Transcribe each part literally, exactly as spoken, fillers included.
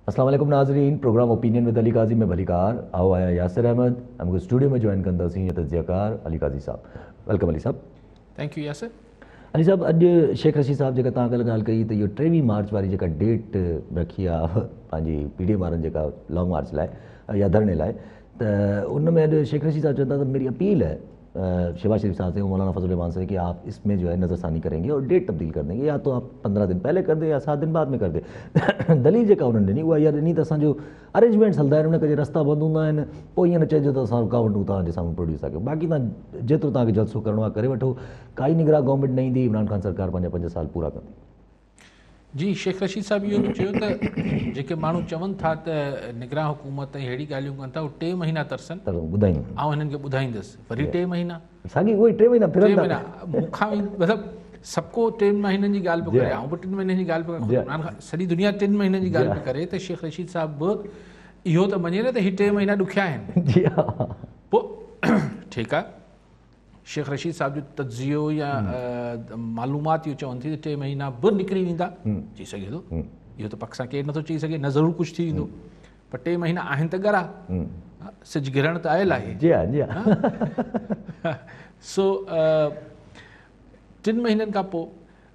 अस्सलाम वालेकुम नाज़रीन, programme opinion with Ali Qazi में भलीकार आओ आया यासिर अहमद हमको स्टूडियो में ज्वाइन कंदासीं तजियाकार अली काजी साहब। वेलकम अली साहब। Thank you Yasir. अली साहब, अॼु शेख रशीद साहब जेका तव्हां कल्ह ॻाल्हि कई त इहो टेवीह मार्च वारी जेका डेट रखी आहे पंहिंजी पी डी एम वारनि जेका लॉन्ग मार्च लाइ या धरणे लाइ, त उन में अॼु शेख रशीद साहब चवंदा त मेरी अपील है शहबाज शरीफ साहब से, मौलाना फजल रहमान से, कि आप इसमें जो है नज़रसानी करेंगे और डेट तब्दील कर देंगे, या तो आप पंद्रह दिन पहले कर दें या सात दिन बाद में कर दें। दलील जेका उन्हनि ॾिनी उहा इहा ॾिनी त असांजो अरेंजमेंट्स हलंदा आहिनि, उन जे रस्ता बंदि हूंदा आहिनि, पोइ ईअं न चइजो त असां रुकावटूं तव्हांजे साम्हूं प्रोड्यूस था कयूं। बाक़ी तव्हां जेतिरो तव्हांखे जलसो करिणो आहे करे वठो, काई निगराह गवर्नमेंट न ईंदी, इमरान ख़ान सरकार पंहिंजा पंज साल पूरा कंदी। जी, शेख रशीद साहब इहो बि चयो त जेके माण्हू चवनि था त निगराह हुकूमत ऐं अहिड़ी ॻाल्हियूं कनि था, उहे टे महीना तरसनि त ॿुधाईं ऐं हिननि खे ॿुधाईंदुसि वरी टे महीना साॻी उहे टे महीना टे महीना मूंखां मतिलबु सबको टिनि महीननि जी ॻाल्हि पियो करे, ऐं बि टिनि महीननि जी ॻाल्हि पियो करे, सॼी दुनिया टिनि महीननि जी ॻाल्हि पियो करे, त शेख रशीद साहब बि इहो त मञे न त हीअ टे महीना ॾुखिया आहिनि। पोइ ठीकु आहे, शेख रशीद साहब जो तजियो या मालूमात इहो चवनि थी त टे महीना बि निकिरी वेंदा, चई सघे थो, इहो त पक सां केरु नथो चई सघे, न ज़रूरु कुझु थी वेंदो, पर टे महीना आहिनि त ॻरा, सिज गिरण त आयल आहे। जी हा जी हा। सो टिनि महीननि खां पोइ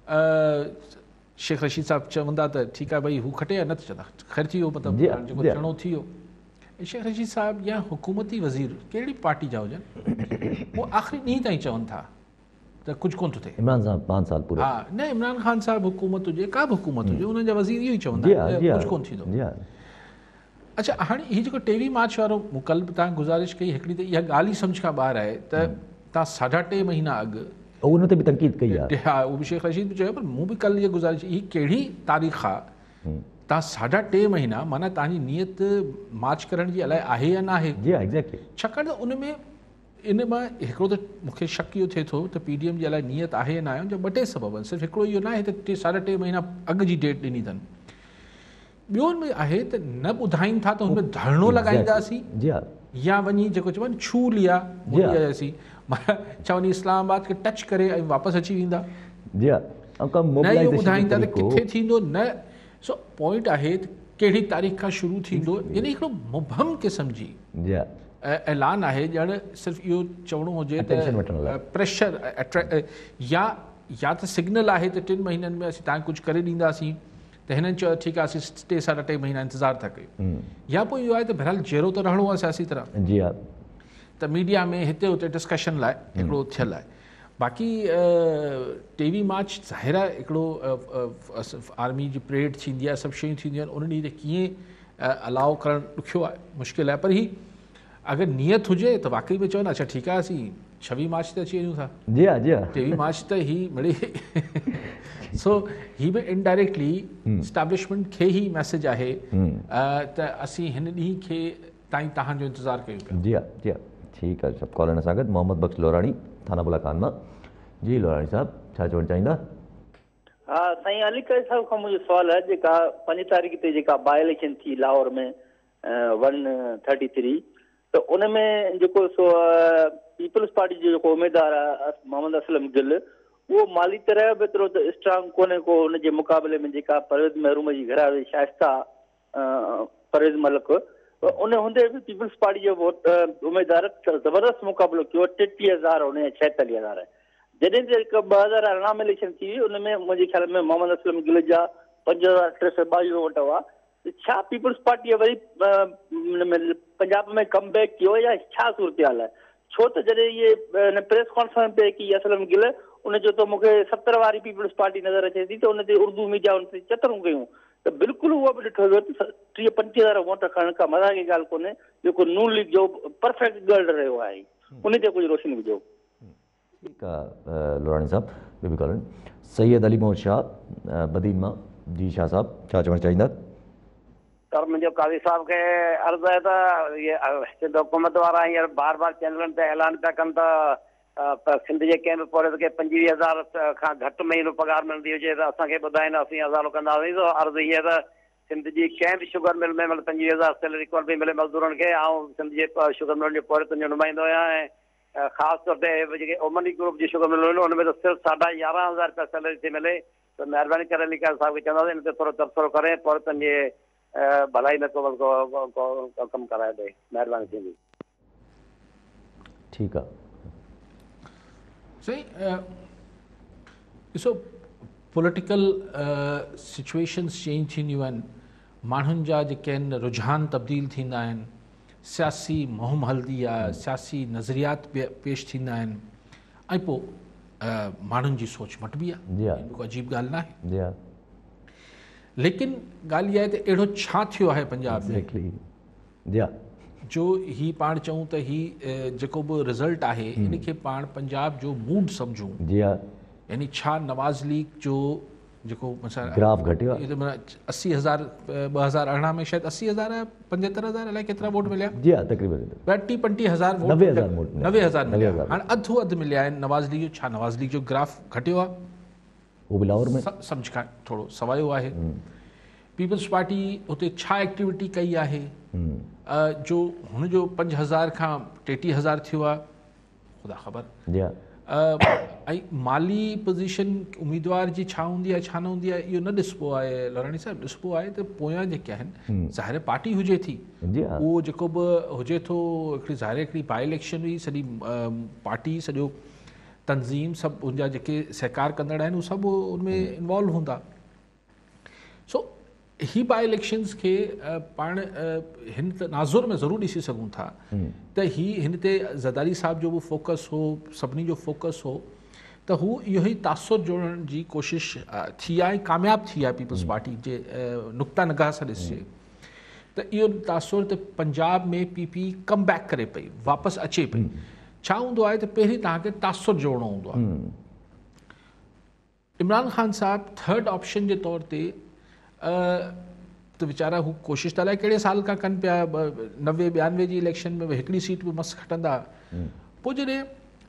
शेख रशीद साहब चवंदा त ठीकु आहे भई हू खटे या न त चवंदा ख़ैर थी वियो, मतिलबु जेको थियणो थी वियो। शेख रशीद साहब या हुकूमती वज़ीर कहिड़ी पार्टी जा हुजनि, वो आख़िरी ॾींहं ताईं चवनि था त कुझु कोन थो थिए। इमरान साहब पाँच साल पूरा, हा न, इमरान ख़ान साहब हुकूमत हुजे, का बि हुकूमत हुजे, उन्हनि जा वज़ीर इहो ई चवंदा कुझु कोन थींदो। अच्छा, हाणे हीअ जेको टेवीह मार्च वारो मूं कल्ह बि तव्हां गुज़ारिश कई, हिकिड़ी त इहा ॻाल्हि ई सम्झ खां ॿाहिरि आहे त तव्हां साढा टे महीना अॻु उन ते बि तनक़ीद कई आहे। हा, उहो बि शेख रशीद बि चयो, पर मूं बि कल्ह इहा गुज़ारिश, हीअ कहिड़ी तारीख़ आहे, तव्हां साढा टे महीना माना तव्हांजी नियत मार्च करण जी अलाए आहे या न आहे। जी हा, एग्ज़ैक्टली। छाकाणि त उन में इन मां हिकिड़ो त मूंखे शक इहो थिए थो त पी डी एम जी अलाए नियत आहे या न आहे, उनजा ॿ टे सबब आहिनि, सिर्फ़ु हिकिड़ो इहो न आहे त टे साढा टे महीना अॻु जी डेट ॾिनी अथनि। ॿियो में आहे त न ॿुधाइनि था त हुनमें धरणो लॻाईंदासीं या वञी जेको चवनि छू लिया ॿुधाईंदासीं, माना चवनि इस्लामाबाद खे टच करे ऐं वापसि अची वेंदा, न इहो ॿुधाईंदा त किथे थींदो न। सो पॉइंट आहे त कहिड़ी तारीख़ खां शुरू थींदो, यानी हिकिड़ो मुबहम क़िस्म जी ऐलान आहे, ॼण सिर्फ़ु इहो चवणो हुजे त प्रेशर या या त सिग्नल आहे त टिनि महीननि में असीं तव्हांखे कुझु करे ॾींदासीं, त हिननि चयो ठीकु आहे असीं टे साढा टे महीना इंतज़ारु था कयूं, या पोइ इहो आहे त बहरहाल जहिड़ो त रहणो आहे सियासी तरह। जी हा, त मीडिया में हिते हुते डिस्कशन लाइ हिकिड़ो थियल आहे। बाक़ी टेवीह मार्च ज़ाहिर आहे हिकिड़ो आर्मी जी परेड थींदी आहे, सभु शयूं थींदियूं आहिनि, उन ॾींहुं ते कीअं अलाउ करणु ॾुखियो आहे, मुश्किल आहे, पर ही अगरि नियत हुजे त वाक़ई में चवनि अच्छा ठीकु आहे असीं छवीह मार्च ते अची वञूं था। जी हा जी हा, टेवीह मार्च त ही मिड़े सो ही बि इनडायरेक्टली इस्टेब्लिशमेंट खे ई मैसेज आहे त असीं हिन ॾींहं खे ताईं तव्हांजो इंतज़ारु कयूं पिया। जी हा जी हा, ठीकु आहे। सभु कॉलर सां गॾु मोहम्मद बख्श लोराणी थाना बुला खान मां। जी लोराणी साहब, छा चवणु चाहींदा? हा साईं, अली काजी साहब खां मुंहिंजो सुवालु आहे, जेका पंज तारीख़ ते जेका बाई इलेक्शन थी लाहौर में वन थर्टी थ्री, त उन में जेको सो पीपल्स पार्टी जो जेको उम्मीदवार आहे मोहम्मद असलम गिल, उहो माली तरह बि एतिरो त स्ट्रांग कोन्हे को, हुनजे मुक़ाबले में जेका परवेज़ महरूम जी घरवारी शाइस्ता परवेज़ मलिक, उन हूंदे बि पीपल्स पार्टी जो वोट उम्मीदवार ज़बरदस्त मुक़ाबिलो कयो, टेटीह हज़ार हुन छहतालीह हज़ार। जॾहिं त हिकु ॿ हज़ार अरिड़हं में इलेक्शन थी हुई, उन में मुंहिंजे ख़्याल में मोहम्मद असलम गिल जा पंज हज़ार टे सौ ॿावीह वोट हुआ। छा पीपल्स पार्टीअ वरी पंजाब में कम बैक कयो या छा सूरत हाल आहे? छो त जॾहिं इहे प्रेस कॉन्फ्रेंस ते की असलम गिल, उन जो त मूंखे सतरि वारी पीपल्स पार्टी नज़र अचे थी, त उन ते उर्दू मीडिया उन ते चतरूं कयूं, त बिल्कुलु उहो बि ॾिठो वियो त टीह पंटीह हज़ार वोट खणण का मज़ाक जी ॻाल्हि कोन्हे, जेको नून लीग जो परफेक्ट ॻल्हि रहियो आहे, उन ते कुझु रोशनी विझो। ठीकु आहे लोराणी साहब, ॿियो बि कॉलर सैयद अली मोहम्मद शाह बदीन मां। जी शाह साहब, छा चवणु चाहींदा? सर, मुंहिंजो काज़ी साहब खे अर्ज़ु आहे त इहे सिंध हुकूमत वारा हींअर बार बार चैनलनि ते ऐलान पिया कनि त सिंध जे कंहिं बि पौरे खे पंजवीह हज़ार खां घटि महीनो पघार मिलंदी हुजे त असांखे ॿुधाइनि, असीं हज़ारो कंदासीं। त अर्ज़ु हीअ त सिंध जी कंहिं बि शुगर मिल में मतिलबु पंजवीह हज़ार सैलरी कोन पई मिले मज़दूरनि खे। ऐं सिंध जे शुगर मिल जो पौरे तुंहिंजो नुमाइंदो आहियां, ऐं ख़ासि तौर ते जेके ओमनी ग्रुप जी शुगर मिल हुन में त सिर्फ़ु साढा यारहं हज़ार रुपया सैलरी थी मिले। त महिरबानी करे अली काज़ी साहब खे चवंदासीं इन ते थोरो तबसरो करें, पौरे तुंहिंजे भलाई नथो बसि कमु कराए ॾे, महिरबानी थींदी। ठीकु आहे सही। ॾिसो पॉलिटिकल सिचुएशन्स चेंज थींदियूं आहिनि, माण्हुनि जा जेके आहिनि रुझान तब्दील थींदा आहिनि, सियासी मुहिम हलंदी आहे, सियासी नज़रियात पेश थींदा आहिनि, ऐं पोइ माण्हुनि जी सोच मटिबी आहे, को अजीब ॻाल्हि न आहे। जी हा, लेकिन ॻाल्हि इहा आहे त अहिड़ो छा थियो आहे पंजाब में जी हा जो ही पाण चऊं त ही जेको बि रिज़ल्ट आहे इन खे पाण पंजाब जो मूड सम्झूं। जी हा, यानी छा नवाज़ लीग जो जेको ग्राफ घटियो आहे, असी हज़ार ॿ हज़ार अरिड़हं में शायदि असी हज़ार पंजहतरि हज़ार अलाए केतिरा वोट मिलिया। जी हा, तक़रीबन ॿटीह पंटीह हज़ार वोट, नवे हज़ार वोट नवे हज़ार मिलिया। हाणे अधु अधु मिलिया आहिनि नवाज़ लीग जो। छा नवाज़ लीग जो ग्राफ घटियो आहे? उहो बि लाहौर में सम्झ खां थोरो सवायो आहे। पीपल्स पार्टी हुते छा एक्टिविटी कई आहे जो हुनजो पंज हज़ार खां टेटीह हज़ार थियो आहे, ख़ुदा ख़बर। जी हा, ऐं माली पोज़ीशन उम्मीदवार जी छा हूंदी आहे छा न हूंदी आहे इहो न ॾिसबो आहे लोराणी साहिबु। ॾिसबो आहे त पोयां जेके आहिनि ज़ाहिर पार्टी हुजे थी, उहो जेको बि हुजे थो, हिकिड़ी ज़ाहिर हिकिड़ी बाई इलेक्शन हुई, सॼी पार्टी सॼो तंज़ीम सभु उनजा जेके सहकार कंदड़ आहिनि उहे सभु उनमें इन्वॉल्व हूंदा। सो ही बाई इलेक्शन्स खे पाण हिन तनाज़ुर में ज़रूरु ॾिसी सघूं था त ही हिन ते ज़रदारी साहब जो बि फोकस हो, सभिनी जो फोकस हो त हू इहो ई तासुर जोड़ण जी कोशिश थी आहे, कामयाबु थी आहे पीपल्स पार्टी जे नुक़्ता निगाह सां ॾिसे त इहो तासुर त पंजाब में पी पी कम बैक करे पई, वापसि अचे पई। छा हूंदो आहे त पहिरीं तव्हांखे तासुर जोड़णो हूंदो आहे। इमरान ख़ान साहब थर्ड ऑप्शन जे तौर ते त वीचारा हू कोशिशि त अलाए कहिड़े साल खां कनि पिया, नवे ॿियानवे जी इलेक्शन में हिकिड़ी सीट बि मस्तु खटंदा। पोइ जॾहिं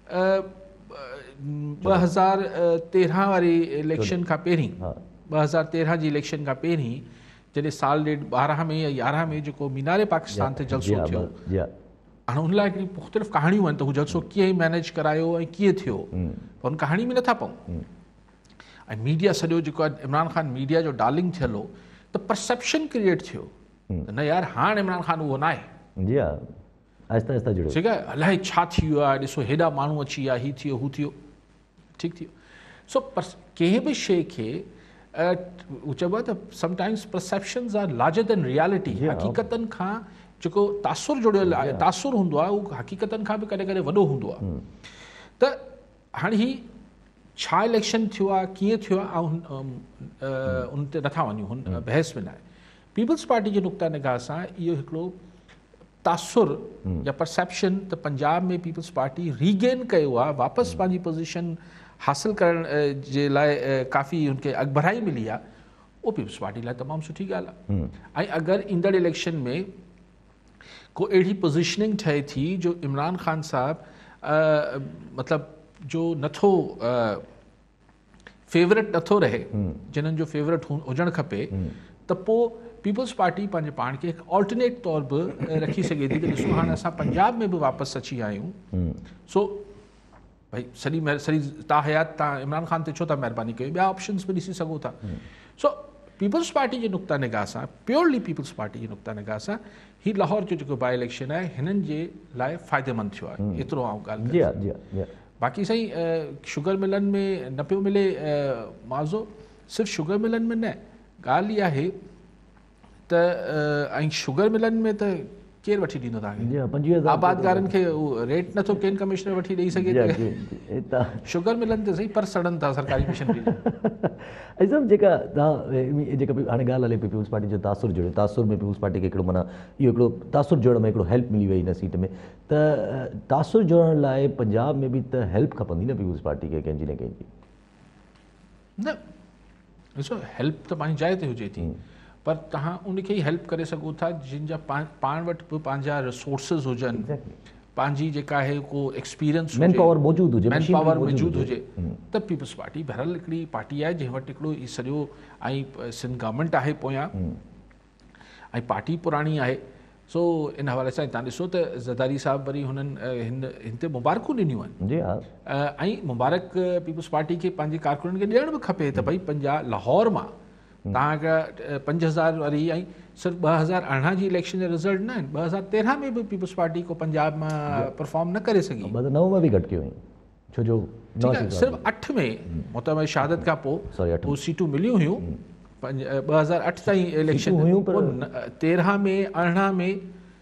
ॿ हज़ार तेरहं वारी इलेक्शन खां पहिरीं, ॿ हज़ार तेरहं जी इलेक्शन खां पहिरीं जॾहिं साल ॾेढ ॿारहं में या यारहं में जेको मीनारे पाकिस्तान ते जलसो थियो, हाणे हुन लाइ हिकिड़ी मुख़्तलिफ़ कहाणियूं आहिनि त हू जलसो कीअं मैनेज करायो ऐं कीअं थियो, पर हुन कहाणी में नथा पऊं। ऐं मीडिया सॼो जेको आहे इमरान ख़ान मीडिया जो डार्लिंग थियल हो त परसेप्शन क्रिएट थियो त न यार हाणे इमरान ख़ान उहो न आहे। जी हा, आहिस्ता आहिस्ता जुड़ियो। ठीकु आहे, अलाए छा थी वियो आहे, ॾिसो हेॾा माण्हू अची विया, हीउ थियो हू थियो, ठीकु थियो। सो पर कंहिं बि शइ खे चइबो आहे त sometimes perceptions are larger than reality. हक़ीक़तनि खां जेको तासुर जुड़ियल आहे, तासुर हूंदो आहे, उहो हक़ीक़तनि खां बि कॾहिं कॾहिं वॾो हूंदो आहे। त हाणे ही छा इलेक्शन थियो आहे, कीअं थियो आहे, ऐं उन ते नथा वञूं, हुन बहस में न आहे। पीपल्स पार्टी जे नुक़्ता निगाह सां इहो हिकिड़ो तासुर या परसेप्शन त पंजाब में पीपल्स पार्टी रीगेन कयो आहे, वापसि पंहिंजी पोज़ीशन हासिल करण जे लाइ काफ़ी हुनखे अॻिभराई मिली आहे, उहो पीपल्स पार्टी लाइ तमामु सुठी ॻाल्हि आहे। ऐं अगरि ईंदड़ इलेक्शन में को अहिड़ी पोज़ीशनिंग ठहे थी जो इमरान ख़ान साहब मतिलबु जो नथो फेवरेट नथो रहे, जिन्हनि जो फेवरेट हुजणु खपे, त पोइ पीपल्स पार्टी पंहिंजे पाण खे हिकु ऑल्टरनेट तौर बि रखी सघे थी त ॾिसो हाणे असां पंजाब में बि वापसि अची विया आहियूं। सो भई सॼी सॼी तव्हां हयात तव्हां इमरान ख़ान ते छो था महिरबानी कयो, ॿिया ऑप्शन्स बि ॾिसी सघो था। सो पीपल्स पार्टी जे नुक़्ता निगाह सां, प्योरली पीपल्स पार्टी जे नुक़्ता निगाह सां ही लाहौर जो जेको बाई इलेक्शन आहे हिननि जे लाइ फ़ाइदेमंद थियो आहे, एतिरो आउं ॻाल्हि। बाक़ी साईं शुगर मिलनि में न पियो मिले मुआवज़ो, सिर्फ़ु शुगर मिलनि में न, ॻाल्हि इहा आहे त ऐं शुगर मिलनि में त केरु वठी ॾींदो तव्हांखे, आबादगारनि खे उहो रेट नथो केन कमिश्नर वठी ॾेई सघे, शुगर मिलनि त सही पर सड़नि था सरकारी मिशन बि। ऐं सभु जेका तव्हां जेका हाणे ॻाल्हि हले पीपल्स पार्टी जो तासुर जुड़ियो, तासुर में पीपल्स पार्टी खे हिकिड़ो माना इहो हिकिड़ो तासुर जोड़ण में हिकिड़ो हेल्प मिली वई हिन सीट में, त तासुर जोड़ण लाइ पंजाब में बि त हेल्प खपंदी न पीपल्स पार्टी खे कंहिंजी न कंहिंजी। न ॾिसो हेल्प त पंहिंजी जाइ ते हुजे थी, पर तव्हां उनखे ई हेल्प करे सघो था जिन जा पाण वटि बि पंहिंजा रिसोर्सिस हुजनि, पंहिंजी जेका आहे को एक्सपीरियंस मैन पावर मौजूदु हुजे, मैन पावर मौजूदु हुजे त पीपल्स पार्टी बहरहाल हिकिड़ी पार्टी आहे जंहिं वटि हिकिड़ो सॼो ऐं सिंध गवर्नमेंट आहे पोयां ऐं पार्टी पुराणी आहे। सो इन हवाले सां तव्हां ॾिसो त ज़रदारी साहब वरी हुननि हिन हिन ते मुबारकूं ॾिनियूं आहिनि ऐं मुबारक पीपल्स पार्टी खे पंहिंजे कारकुननि खे ॾियण बि खपे त भई पंजाब लाहौर मां तव्हांखे पंज हज़ार वारी आई सिर्फ़ु ॿ हज़ार अरिड़हं जी इलेक्शन जा रिज़ल्ट न आहिनि, ॿ हज़ार तेरहं में बि पीपल्स पार्टी को पंजाब में परफॉर्म न करे सघी। ॿ हज़ार नव में बि घटि कयूं हुयूं छो जो ठीकु आहे, सिर्फ़ु अठ में मोहतरमा शहादत खां पोइ उहे सीटूं मिलियूं हुयूं, पंज ॿ हज़ार अठ ताईं इलेक्शन हुयूं, पर तेरहं में अरिड़हं में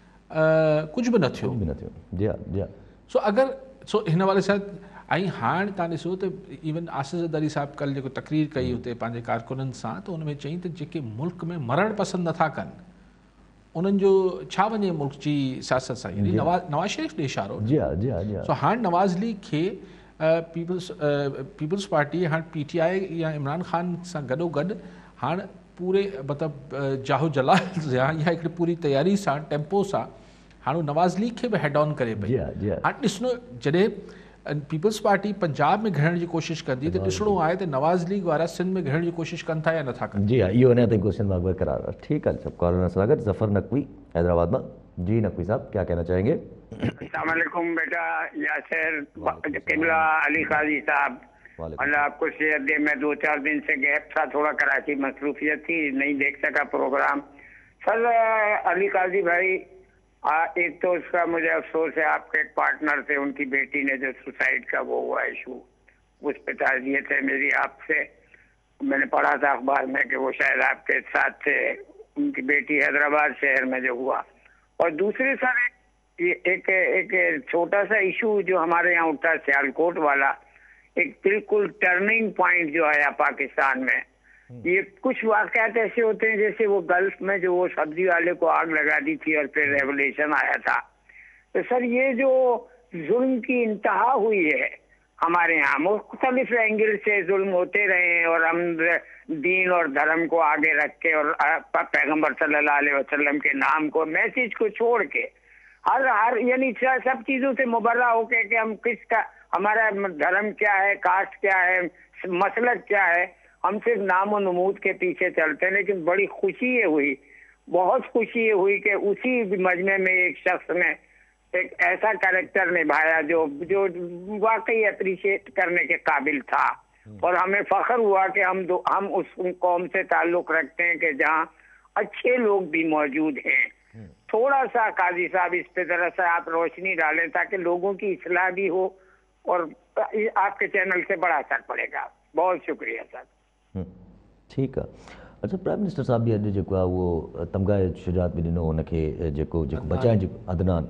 कुझु बि न थियो बि न थियो। जी हा जी हा। सो अगरि सो हिन वारे सां ऐं हाणे तव्हां ॾिसो त इवन आसिफ़ ज़रदारी साहिबु कल्ह जेको तकरीर कई हुते पंहिंजे कारकुननि सां, त उन में चई त जेके मुल्क में मरणु पसंदि नथा कनि उन्हनि जो छा वञे मुल्क जी सियासत सां, यानी नवाज़ नवाज़ शरीफ़ ॾे इशारो। जी हा जी हा जी हा। सो हाणे नवाज़ लीग खे पीपल्स पीपल्स पार्टी हाणे पी टी आई या इमरान ख़ान सां गॾोगॾु हाणे पूरे मतिलबु जाहो जलाल या हिकिड़ी पूरी तयारी सां टेम्पो सां हाणे नवाज़ लीग खे बि हेड ऑन करे पई। हाणे ॾिसणो जॾहिं पीपल्स पार्टी पंजाब में घिड़ण जी कोशिशि कंदी त ॾिसणो आहे त नवाज़ लीग वारा सिंध में घिड़ण जी कोशिशि कनि था या नथा कनि। जी हा, इहो अञा ताईं क्वेश्चन मार्क बरक़रार आहे। ठीकु आहे, सब कॉलर से स्वागत। जफर नकवी हैदराबाद में। जी नकवी साहब क्या कहना चाहेंगे? अस्सलाम वालेकुम बेटा यासिर, किबला अली काजी साहब, अल्लाह आपको सेहत दे। मैं दो चार दिन से गैप था, थोड़ा कराची मसरूफियत थी, नहीं देख सका प्रोग्राम। सर अली काजी भाई, आ, एक तो उसका मुझे अफसोस है, आपके एक पार्टनर थे, उनकी बेटी ने जो सुसाइड का वो हुआ इशू, उस पे ताज़ियत है मेरी आपसे। मैंने पढ़ा था अखबार में कि वो शायद आपके साथ थे, उनकी बेटी हैदराबाद शहर में जो हुआ। और दूसरे सर ये एक एक छोटा सा इशू जो हमारे यहाँ उठा सियालकोट वाला, एक बिल्कुल टर्निंग पॉइंट जो आया पाकिस्तान में। ये कुछ वाकयात ऐसे होते हैं जैसे वो गल्फ में जो वो सब्जी वाले को आग लगा दी थी और फिर रेवोल्यूशन आया था। तो सर ये जो जुल्म की इंतहा हुई है हमारे यहाँ, मुख्तलिफ एंगल से जुल्म होते रहे हैं और हम दीन और धर्म को आगे रख के और पैगम्बर सल्लल्लाहु अलैहि वसल्लम के नाम को, मैसेज को छोड़ के हर हर यानी सब चीजों से मुबर्रा होके कि हम किसका, हमारा धर्म क्या है, कास्ट क्या है, मसलक क्या है, हम सिर्फ नाम और नमूद के पीछे चलते हैं। लेकिन बड़ी खुशी ये हुई, बहुत खुशी ये हुई कि उसी मजमे में एक शख्स ने एक ऐसा कैरेक्टर निभाया जो जो वाकई अप्रिशिएट करने के काबिल था। और हमें फख्र हुआ कि हम दो, हम उस कौम से ताल्लुक रखते हैं कि जहाँ अच्छे लोग भी मौजूद हैं। थोड़ा सा काजी साहब इस पे जरा सा आप रोशनी डालें ताकि लोगों की इस्लाह भी हो और आपके चैनल से बड़ा असर पड़ेगा। बहुत शुक्रिया सर। ठीक है। अच्छा, प्राइम मिनिस्टर साहब भी अॼु जेको आहे उहो तमग़ाए शुजात बि ॾिनो हुनखे, जेको जेको बचाइण जी अदनान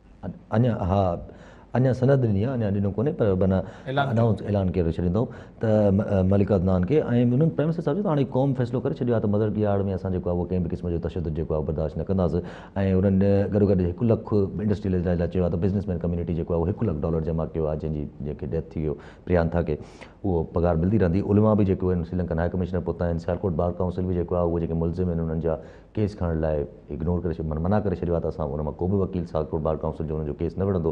अञा हा अञा सनद ॾिनी आहे, अञा ॾिनो कोन्हे, पर माना अनाउंस ऐलान करे छॾींदो त मलिक अदनान खे। ऐं उन्हनि प्राइम मिनिस्टर साहब जो त हाणे क़ौम फ़ैसिलो करे छॾियो आहे त मदर की आड़ में असां जेको आहे उहो कंहिं बि क़िस्म जो तशदुद जेको आहे बर्दाश्त न कंदासीं। ऐं उन्हनि गॾो गॾु हिकु लखु इंडस्ट्रियल लाइ चयो आहे त बिज़नेसमैन कम्युनिटी जेको आहे उहो हिकु लखु डॉलर जमा कयो आहे, जंहिंजी जेके डेथ थी वियो प्रियांथा खे, उहो पघार मिलंदी रहंदी। उलमा बि जेको आहिनि, श्रीलंकन हाई कमिश्नर पहुता आहिनि। सियालकोट बार काउंसिल बि जेको आहे उहे जेके मुलज़िम आहिनि उन्हनि जा केस खणण लाइ इग्नोर करे छॾियो, मना करे छॾियो आहे त असां उन मां को बि वकील सियालकोट बार काउंसिल जो उनजो केस न विढ़ंदो।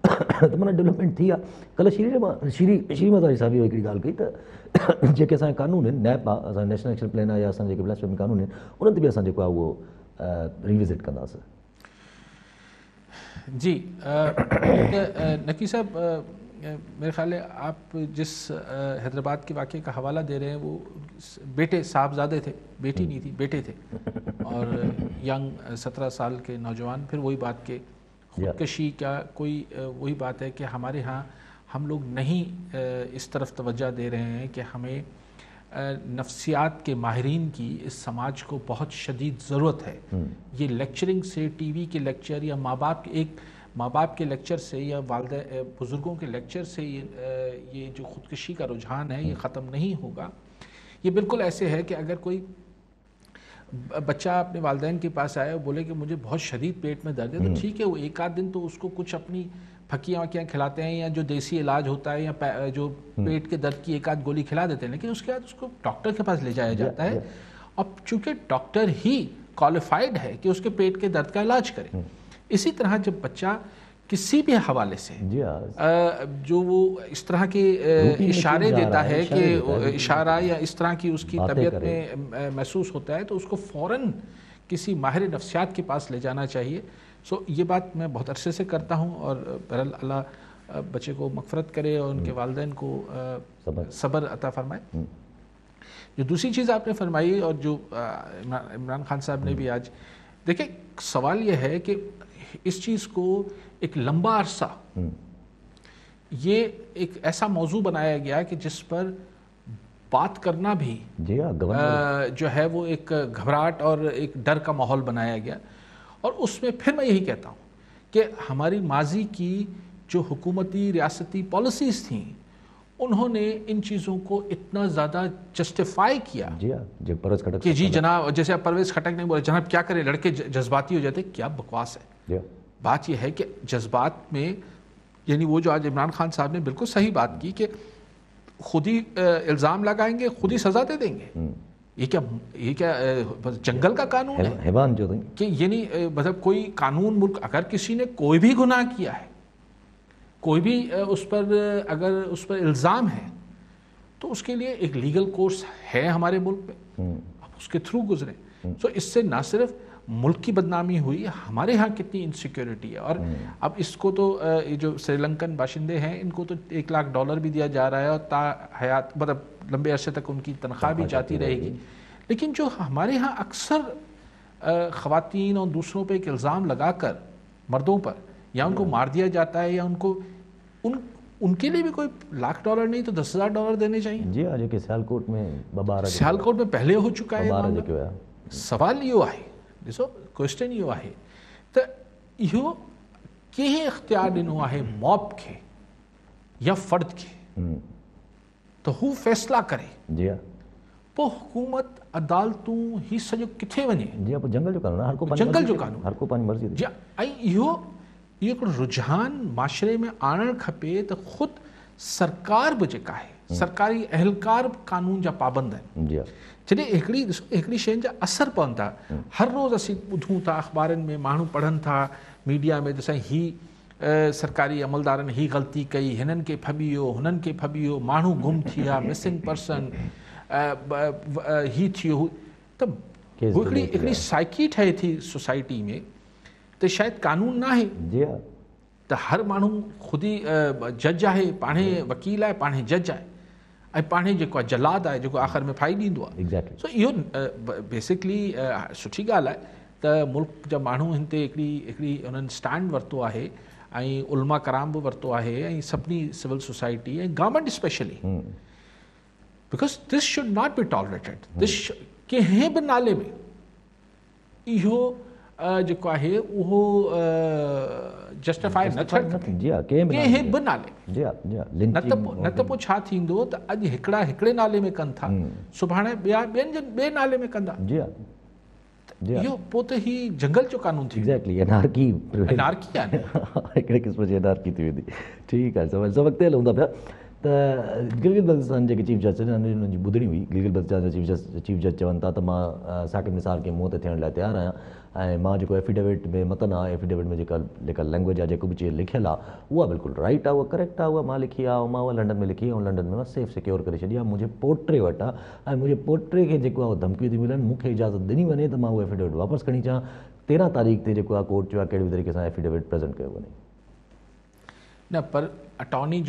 त माना डेवलपमेंट थी आहे। कल्ह श्री मां श्री श्री माता साहिब इहो हिकिड़ी ॻाल्हि कई त जेके असांजा कानून आहिनि, नैप आहे, असांजो नेशनल एक्शन प्लान आहे, या असांजे जेके ब्लास्फेमी कानून आहिनि, उन्हनि ते बि असां जेको आहे उहो रिविज़िट कंदासीं। जी नकी साहब, मेरे ख्याल है आप जिस हैदराबाद के वाक़े का हवाला दे रहे हैं वो बेटे साहबजादे थे, बेटी नहीं थी, बेटे थे, और यंग सत्रह साल के नौजवान। फिर वही बात के खुदकशी का कोई वही बात है कि हमारे यहाँ हम लोग नहीं इस तरफ तवज्जो दे रहे हैं कि हमें नफ्सियात के माहिरीन की इस समाज को बहुत शदीद ज़रूरत है। ये लेक्चरिंग से, टीवी के लेक्चर या माँ बाप के एक माँ बाप के लेक्चर से या वालिद बुज़ुर्गों के लेक्चर से ये ये जो ख़ुदकशी का रुझान है ये ख़त्म नहीं होगा। ये बिल्कुल ऐसे है कि अगर कोई बच्चा अपने वालिदैन के पास आए और बोले कि मुझे बहुत शदीद पेट में दर्द है, तो ठीक है, वो एक आध दिन तो उसको कुछ अपनी फकियाँ वकियाँ खिलाते हैं या जो देसी इलाज होता है या जो पेट के दर्द की एक आध गोली खिला देते हैं, लेकिन उसके बाद उसको डॉक्टर के पास ले जाया जाता है। और चूँकि डॉक्टर ही क्वालिफाइड है कि उसके पेट के दर्द का इलाज करे। इसी तरह जब बच्चा किसी भी हवाले से जो वो इस तरह के इशारे देता है कि इशारा या इस तरह की उसकी तबीयत में महसूस होता है, तो उसको फ़ौरन किसी माहिर नफ्सियात के पास ले जाना चाहिए। सो ये बात मैं बहुत अरसे से करता हूँ, और बहरहाल अल्लाह बच्चे को मग़फ़रत करे और उनके वालिदैन को सब्र अता फ़रमाए। जो दूसरी चीज़ आपने फरमाई और जो इमरान खान साहब ने भी आज, देखिए सवाल यह है कि इस चीज़ को एक लंबा अरसा ये एक ऐसा मौजू बनाया गया कि जिस पर बात करना भी जी हाँ, जो है वो एक घबराहट और एक डर का माहौल बनाया गया। और उसमें फिर मैं यही कहता हूँ कि हमारी माजी की जो हुकूमती रियासती पॉलिसीज़ थी उन्होंने इन चीज़ों को इतना ज़्यादा जस्टिफाई किया जी हाँ, जो परवेज़ खटक कि जी जनाब, जैसे आप परवेज़ खटक ने बोला जनाब क्या करें, लड़के जज्बाती हो जाते, क्या बकवास है। बात यह है कि जज्बात में, यानी वो जो आज इमरान खान साहब ने बिल्कुल सही बात की कि खुद ही इल्ज़ाम लगाएंगे, खुद ही सज़ा दे देंगे। ये क्या ये क्या जंगल का कानून है, हैवान जो कि ये नहीं, मतलब कोई कानून मुल्क, अगर किसी ने कोई भी गुनाह किया है, कोई भी उस पर अगर उस पर इल्ज़ाम है, तो उसके लिए एक लीगल कोर्स है हमारे मुल्क में, आप उसके थ्रू गुजरें। सो इससे ना सिर्फ मुल्क की बदनामी हुई, हमारे यहाँ कितनी इनसिक्योरिटी है। और अब इसको तो ये जो श्रीलंकन बाशिंदे हैं इनको तो एक लाख डॉलर भी दिया जा रहा है और ता हयात, मतलब लंबे अरसे तक उनकी तनख्वाह भी जाती रहेगी। लेकिन जो हमारे यहाँ अक्सर ख़वातीन और दूसरों पे एक इल्ज़ाम लगाकर मर्दों पर या उनको मार दिया जाता है या उनको उन उनके लिए भी कोई लाख डॉलर नहीं तो दस हज़ार डॉलर देने चाहिए। जी आज के सियालकोट में बाबा सियालकोट में पहले हो चुका है। सवाल इहो आहे, ॾिसो क्वेश्चन इहो आहे त इहो कंहिं इख्तियार ॾिनो आहे मॉब खे या फ़र्द खे त हू फ़ैसिला करे। जी हाँ, पोइ हुकूमत अदालतूं ही सॼो किथे वञे। जी हाँ, जंगल जो कानून, हर को जंगल जो कानून, हर को पंहिंजी मर्ज़ी। जी ऐं इहो इहो हिकिड़ो रुझान माशरे में आणणु खपे त ख़ुदि सरकार बि जेका आहे, सरकारी अहलकार कानून जा पाबंद आहिनि। जी हाँ, जॾहिं हिकिड़ी ॾिसो हिकिड़ी शइ जा असर पवनि था, हर रोज़ असीं ॿुधूं था, अख़बारनि में माण्हू पढ़नि था, मीडिया में, त साईं ही सरकारी अमलदारनि ही ग़लती कई, हिननि खे फबियो, हुननि खे फबियो, माण्हू गुम थी विया, मिसिंग पर्सन ही थियो, त हिकिड़ी हिकिड़ी साइकी ठहे थी सोसाइटी में त शायदि कानून न आहे। जी हाँ, त हर माण्हू ख़ुदि ई जज आहे, पाणे वकील आहे, पाणे जज आहे ऐं पाणे जेको आहे जलाद आहे जेको आख़िर में फाई ॾींदो आहे। एग्ज़ैक्टली। सो इहो बेसिकली सुठी ॻाल्हि आहे त मुल्क जा माण्हू हिन ते हिकिड़ी हिकिड़ी उन्हनि स्टैंड वरितो आहे ऐं उलमा कराम बि वरितो आहे ऐं सभिनी सिविल सोसाइटी ऐं government specially, because this should not be tolerated. This कंहिं बि नाले में इहो जेको आहे उहो जस्टिफाई न थियणु। जी हाँ, कंहिं बि नाले में। जी हाँ, जी हाँ, न त न त पोइ छा थींदो त अॼु हिकिड़ा हिकिड़े नाले में कनि था, सुभाणे ॿिया ॿियनि जे ॿिए नाले में कंदा। जी हाँ, जी हाँ, इहो पोइ त ही जंगल जो कानून थी। एग्ज़ैक्टली, एनार्की एनार्की आहे, हिकिड़े क़िस्म जी एनार्की थी वेंदी। ठीकु आहे, सभु सभु अॻिते हलूं था पिया। त गिलगित बल्तिस्तान जेके चीफ जस्टिस आहिनि हुननि जी ॿुधणी हुई। गिलगित बल्तिस्तान जा चीफ जस्टिस चीफ जज चवनि था त मां साकिब निसार खे मुंहं ते थियण लाइ तयारु आहियां ऐं मां जेको एफिडेविट में मतन आहे, एफिडेविट में जेका जेका लैंग्वेज आहे, जेको बि चीज़ लिखियलु आहे, उहा बिल्कुलु राइट आहे, उहा करेक्ट आहे, उहा मां लिखी आहे ऐं मां उहा लंडन में लिखी ऐं लंडन में मां सेफ सिक्योर करे छॾी आहे। मुंहिंजे पोटे वटि आहे ऐं मुंहिंजे पोटे खे जेको आहे उहो धमकियूं थी मिलनि, मूंखे इजाज़त ॾिनी वञे त मां उहो एफिडेविट वापसि खणी अचां। तेरहं तारीख़ ते जेको आहे कोर्ट चयो आहे कहिड़े बि तरीक़े सां एफिडेविट प्रेज़ेंट कयो वञे। न पर अटॉर्नी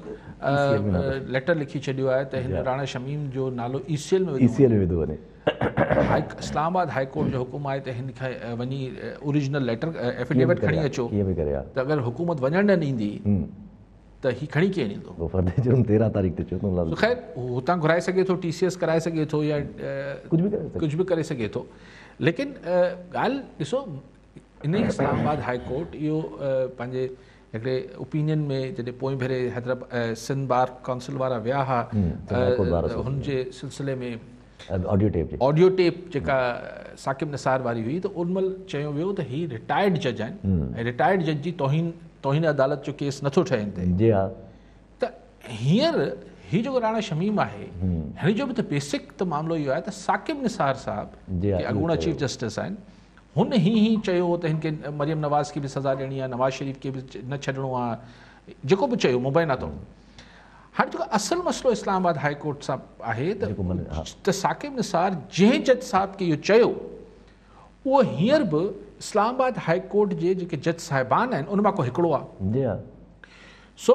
जनरल लेटर लिखी छॾियो आहे त हिन राणा शमीम जो नालो ई सी एल में ई सी एल में विधो वञे। इस्लामाबाद हाई कोर्ट जो हुकुम आहे त हिन खे वञी ओरिजिनल लेटर एफिडेविट खणी अचो। कीअं बि करे त अगरि हुकूमत वञण न ॾींदी त ही खणी कीअं ॾींदो? तेरहं तारीख़ ते चयो ख़ैर हुतां घुराए सघे थो, टी सी एस कराए सघे थो या कुझु बि करे कुझु बि करे सघे थो। लेकिन ॻाल्हि ॾिसो, इन इस्लामाबाद हाई कोर्ट इहो पंहिंजे हिकिड़े ओपिनियन में जॾहिं पोइ भेरे हैदराबाद सिंध बार काउंसिल वारा विया हुआ, हुनजे सिलसिले में ऑडियो टेप ऑडियो टेप जेका साकिब निसार वारी हुई, त उनमल चयो वियो त ही रिटायर्ड जज आहिनि ऐं रिटायर्ड जज जी तौहीन तौहीन अदालत जो केस नथो ठहे हिन ते। जी हा, त हींअर ही जेको राणा शमीम आहे हिन जो बि त बेसिक त मामिलो इहो आहे त साकिब निसार साहिबु अॻूणा चीफ जस्टिस आहिनि, हुन ही ही चयो त हिन खे मरियम नवाज़ खे बि सज़ा ॾियणी आहे, नवाज़ शरीफ़ खे बि न छॾिणो आहे, जेको बि चयो मुबैना तौरु। हाणे जेको असुलु मसइलो इस्लामाबाद हाई कोर्ट सां आहे त साकिब निसार जंहिं जज साहिब खे इहो चयो उहो हींअर बि इस्लामाबाद हाई कोर्ट जे जेके जज साहिबान आहिनि उन मां को हिकिड़ो आहे। So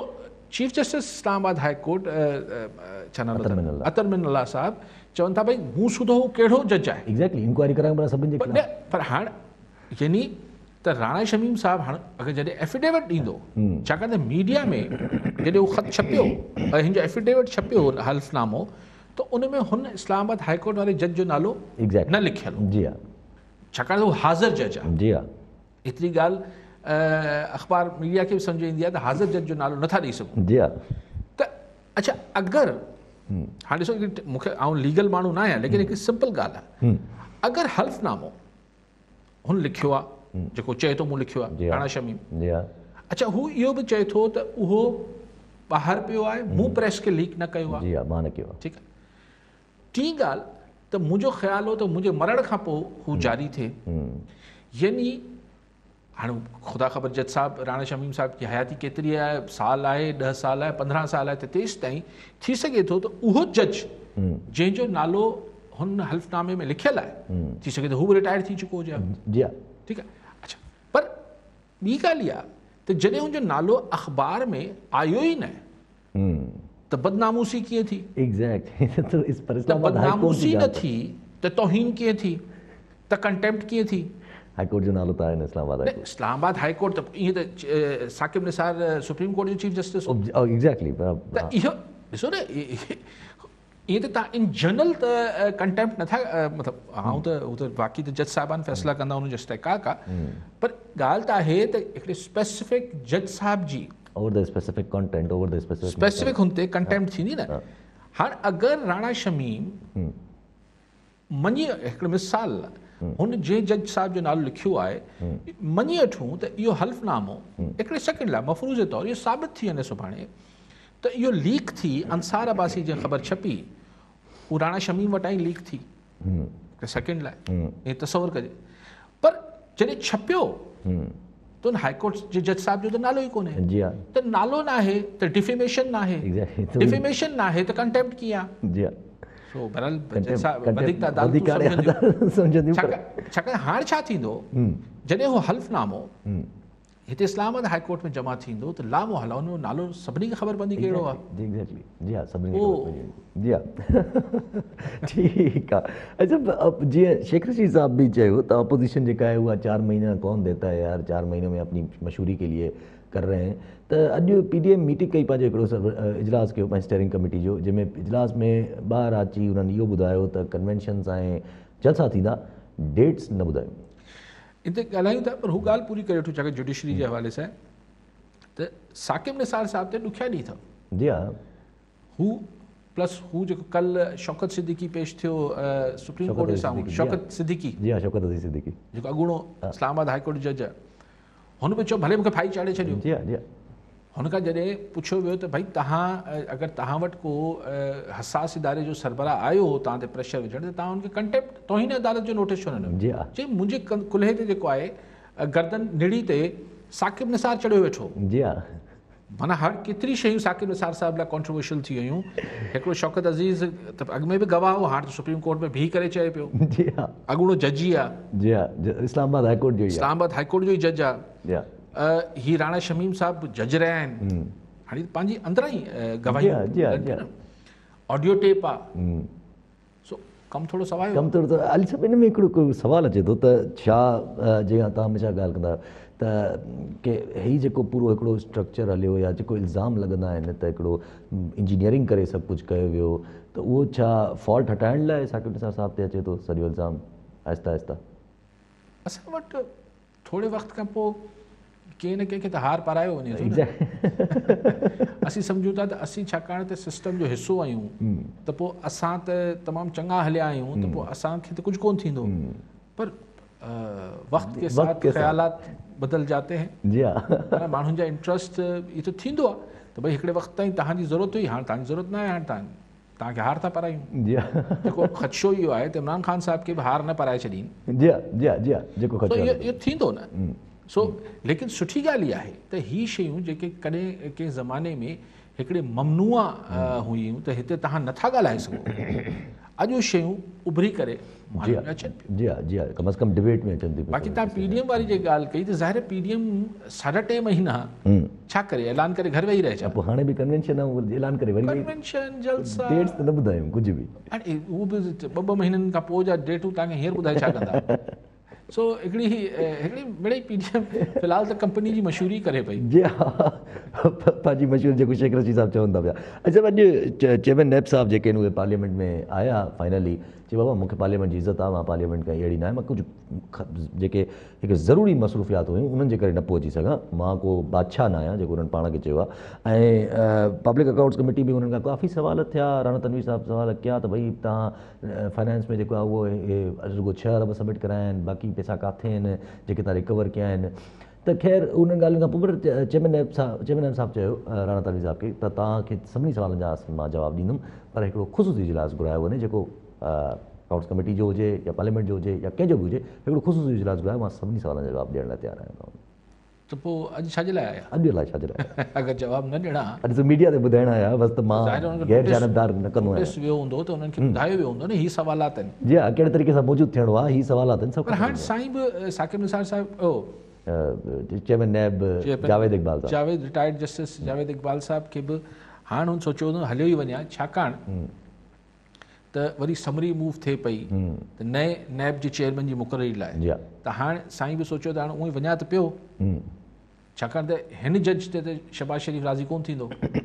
chief justice Islamabad high court छा नालो अतर मिनल्ला। अतर मिनल्ला साहब चवनि था भई मूं सूधो हू कहिड़ो जज आहे एग्जैक्टली इंक्वायरी कराइण पर सभिनि जे पर खिलाफ़। न पर हाणे यानी त राणा शमीम साहब हाणे अगरि जॾहिं एफिडेविट ॾींदो छाकाणि त मीडिया में जॾहिं उहो ख़त छपियो ऐं हिन जो एफिडेविट छपियो हल्फ़नामो त उन में हुन इस्लामाबाद हाई कोर्ट वारे जज जो नालो एग्जैक्ट न लिखियल हो जी हा छाकाणि त उहो हाज़िर जज आहे जी हा एतिरी ॻाल्हि अख़बार मीडिया खे बि सम्झ ईंदी आहे त हाज़िर जज जो नालो नथा ॾेई सघूं जी हा त अच्छा अगरि हाणे ॾिसो हिकिड़ी मूंखे आउं लीगल माण्हू न आहियां लेकिन हिकिड़ी सिंपल ॻाल्हि आहे अगरि हल्फ़नामो हुन लिखियो आहे जेको चए थो मूं लिखियो जी आहे हा। राणा शमीम जी हा अच्छा हू इहो बि चए थो त उहो ॿाहिरि पियो आहे मूं प्रेस खे लीक न कयो आहे जी हा मां न कयो आहे। ठीकु आहे टी ॻाल्हि त मुंहिंजो ख़्यालु हो त मुंहिंजे मरण खां पोइ हू जारी थिए यानी हाणे ख़ुदा ख़बर जज साहब राणा शमीम साहब जी हयाती केतिरी आहे साल आहे ॾह साल आहे पंद्रहं साल आहे त तेसि ताईं थी सघे थो त उहो जज जंहिंजो नालो हुन हल्फ़नामे में लिखियलु आहे थी सघे थो हू बि रिटायर थी चुको हुजे जी हा ठीकु आहे अच्छा पर ॿी ॻाल्हि इहा त जॾहिं हुनजो नालो अख़बार में आयो ई न त बदनामूसी कीअं थी एग्जैक्ट तो इस पर त इस्लामाबाद हाई कोर्ट बदनामूसी जी न ॻाल्हि थी त तौहीन कीअं थी त कंटेम्प्ट कीअं थी हाई कोर्ट जो नालो त आहे न इस्लामाबाद हाई न इस्लामाबाद हाई कोर्ट त ईअं त अ, साकिब निसार सुप्रीम कोर्ट जो चीफ जस्टिस हो कोर्ट एग्जैक्टली त इहो ॾिसो न इ- इ- ईअं त तव्हां इन जनरल त कंटेम्प्ट नथा अ, मतिलबु आऊं त हू त बाक़ी त जज साहिबान फ़ैसिला कंदा हुनजो इस्तेकाक आहे पर ॻाल्हि त आहे त हिकिड़े स्पेसिफिक जज साहिब जी over the specific content over the specific specific हुन ते कंटेम्प्ट थींदी न हाणे अगरि राणा शमीम मञी हिकिड़े मिसाल हुन जंहिं जज साहिब जो नालो लिखियो आहे मञी वठूं त इहो हल्फ़नामो हिकिड़े सेकेंड लाइ मफ़रूज़ जे तौरु इहो साबित थी वञे सुभाणे त इहो लीक थी अंसार अब्बासी जी ख़बर छपी हू राणा शमीम वटां ई लीक थी हिकिड़े सेकेंड लाइ ईअं तसवुरु कजे पर जॾहिं छपियो त हुन हाई कोर्ट जे जज साहिब जो त नालो ई कोन्हे जी हा त नालो न आहे त डिफेमेशन न आहे Exactly. डिफेमेशन न आहे त कंटेम्प्ट कीअं आहे जी हा सो बहरहाल जज Contempt- साहिब contempt वधीक तादाद वधीक तूं हाणे सम्झंदियूं। सम्झंदियूं पर छाकाणि छाकाणि हाणे छा थींदो जॾहिं उहो हल्फ़नामो हिते इस्लामाबाद हाई कोर्ट में जमा थींदो त लामोहला हुन जो नालो सभिनी खे ख़बर पवंदी कहिड़ो आहे जी एग्जैक्टली जी हा सभिनी खे ओ। ख़बर पइजी वेंदी। जी हा ठीकु आहे अच्छा अब जीअं शेख रशीद साहब भी चयो त अपोजिशन जेका है उहा चार महीना कौन देता है यार चार महीनों में अपनी मशहूरी के लिए कर रहे हैं त अॼु पी डी एम मीटिंग कई पंहिंजो हिकिड़ो सभु इजलास कयो पंहिंजी स्टेयरिंग कमेटी जो जंहिंमें इजलास में ॿाहिरि अची हुननि इहो ॿुधायो त कन्वेंशन्स ऐं जलसा थींदा डेट्स न ॿुधायूं हिते ॻाल्हायूं था पर हू ॻाल्हि पूरी करे वठूं छाकाणि जुडिशरी जे हवाले सां त साकिब निसार साहिब ते ॾुखिया ॾींहं अथव जी हा हू प्लस हू जेको कल्ह शौकत सिद्दीकी पेश थियो अ, सुप्रीम कोर्ट जे साम्हूं सिद्दीकी, शौकत सिद्दीकी जी हा शौकत अज़ीज़ सिद्दीकी जेको अॻूणो इस्लामाबाद हाई कोर्ट जज आहे हुन बि चयो भले मूंखे फाई चाढ़े छॾियो जी हा जी हा हुन खां जॾहिं पुछियो वियो त भई तव्हां अ, अगरि तव्हां वटि को अ, हसास इदारे जो सरबराह आयो हो तव्हां ते प्रेशर विझण त तव्हां हुनखे कंटेम्प्ट तौहीन अदालत जो नोटिस छो न ॾिनो जी हा चई मुंहिंजे कं- कुल्हे ते जेको आहे अ, गर्दन निड़ी ते साकिब निसार चढ़ियो वेठो जी हा माना हर केतिरी शयूं साकिब निसार साहिब लाइ कॉन्ट्रोवर्शियल थी वियूं हिकिड़ो शौकत अज़ीज़ त अॻु में बि गवाह हो हाणे त सुप्रीम कोर्ट में बीह करे चए पियो जी हा अॻूणो जज ई आहे जी हा ज- इस्लामाबाद हाई कोर्ट जो ई आहे इस्लामाबाद हाई कोर्ट जो ई जज आहे जी हा अ, ही राणा शमीम साहब जज रहिया आहिनि हाणे पंहिंजी अंदरां ई अ, जी गवाही हा, जी हा, जी हा। ऑडियो टेप आहे सो कमु थोरो सवायो कमु थोरो त अली साहिब हिन में हिकिड़ो कोई सुवालु अचे थो त छा अ, जीअं तव्हां हमेशह ॻाल्हि कंदा आहियो त के हीउ जेको पूरो हिकिड़ो स्ट्रक्चर हलियो या जेको इल्ज़ाम लॻंदा आहिनि त हिकिड़ो इंजीनियरिंग करे सभु कुझु कयो वियो त उहो छा फॉल्ट हटाइण लाइ साकिब निसार साहिब ते अचे थो सॼो इल्ज़ाम आहिस्ता आहिस्ता असां वटि थोरे वक़्त खां पोइ कंहिं न कंहिंखे त हार पारायो वञे थो न। असीं सम्झूं था त असीं छाकाणि त सिस्टम जो हिसो आहियूं त पोइ असां त तमामु चङा हलिया आहियूं त पोइ असांखे त कुझु कोन थींदो पर अ, वक़्त के साथ के साथ। ख़्यालात बदल जाते हैं जी हा माना माण्हुनि जा इंट्रस्ट इहो त थींदो आहे त भई हिकिड़े वक़्त ताईं तव्हांजी ज़रूरत हुई हाणे तव्हांजी ज़रूरत न आहे हाणे तव्हां तव्हांखे हार था पारायूं जी हा जेको ख़दशो इहो आहे त इमरान ख़ान साहिब खे बि हार न पाराए छॾीनि जी हा जी हा जी हा जेको सो ख़र्चो इहो आहे। इहो थींदो न सो लेकिन सुठी ॻाल्हि इहा आहे त ही शयूं जेके कॾहिं कंहिं ज़माने में हिकिड़े ममनूआ अ, हुयूं त हिते तव्हां नथा ॻाल्हाए सघो अॼु शयूं उभरी करे जी माण्हुनि में अचनि पियूं। जी हा जी हा कम अज़ कम डिबेट में अचनि थी पियूं। बाक़ी तव्हां पीडीएम वारी जे ॻाल्हि कई त ज़ाहिर पीडीएम साढा टे महीना छा करे ऐलान करे घर वेही रहिजा। पोइ हाणे बि कन्वेंशन आहे ऐलान करे वरी कन्वेंशन जलसा डेट्स त न ॿुधायूं कुझु बि। हाणे उहो बि ॿ ॿ महीननि खां पोइ जा डेटूं तव्हांखे हींअर ॿुधाए छा कंदा। सो हिकिड़ी हिकिड़ी मिड़ई पीडीएम फ़िलहाल त कंपनी जी मशहूरी करे पई। जी हा पंहिंजी मशहूर जेको शेख रशीद साहब चवनि था पिया। अच्छा अॼु चेयरमैन नैब साहब जेके आहिनि उहे पार्लियामेंट में आया फाइनली चई बाबा मूंखे पार्लियामेंट जी इज़त आहे, मां पार्लियामेंट खां अहिड़ी न आहे, मां कुझु जेके हिकु ज़रूरी मसरूफ़ियात हुयूं उन्हनि जे करे न पहुची सघां, मां को बादशाह न आहियां जेको उन्हनि पाण खे चयो आहे। ऐं पब्लिक अकाउंट्स कमेटी बि उन्हनि खां काफ़ी सवाल थिया, राणा तनवीर साहब सवाल कया त भई तव्हां फाइनेंस में जेको आहे उहो रुगो छह अरब सबमिट कराया आहिनि, बाक़ी पैसा किथे आहिनि जेके तव्हां रिकवर कया आहिनि। त ख़ैर उन्हनि ॻाल्हियुनि खां पोइ पर चेयरमैन नैब साहब चेयरमैन साहब चयो राणा तनवीर साहब खे त तव्हांखे सभिनी सवालनि जा मां जवाबु ॾींदुमि, पर हिकिड़ो ख़ुशूसी इजलास घुरायो वञे जेको अकाउंट्स कमेटी जो हुजे या पार्लियामेंट जो हुजे या कंहिंजो बि हुजे, हिकिड़ो ख़ुशूसी इजलास घुरायो, मां सभिनी सवालनि जा जवाबु ॾियण लाइ तयारु आहियां। त पोइ अॼु छाजे लाइ आया? अॼु लाइ छाजे लाइ? अगरि जवाबु न ॾियणा अॼु त मीडिया ते ॿुधाइण आया, बसि त मां गैर जानबदार न कंदो आहियां। वियो हूंदो त उन्हनि खे ॿुधायो वियो हूंदो न हीअ सवालात आहिनि। जी हा कहिड़े तरीक़े सां मौजूदु थियणो आहे, हीअ सवालात आहिनि सभु। पर हाणे साईं बि साकिब निसार साहिबु चेयरमैन नैब जावेद इकबाल साहब जावेद रिटायर्ड जस्टिस जावेद इकबाल साहब खे बि हाणे हुन सोचियो हलियो ई वञा, छाकाणि त वरी समरी मूव थिए पई त नए नैब जे चेयरमैन जी मुक़ररी लाइ। त हाणे साईं बि सोचियो त हाणे उहो ई वञा त पियो, छाकाणि त हिन जज ते त शहबाज शरीफ़ राज़ी कोन थींदो।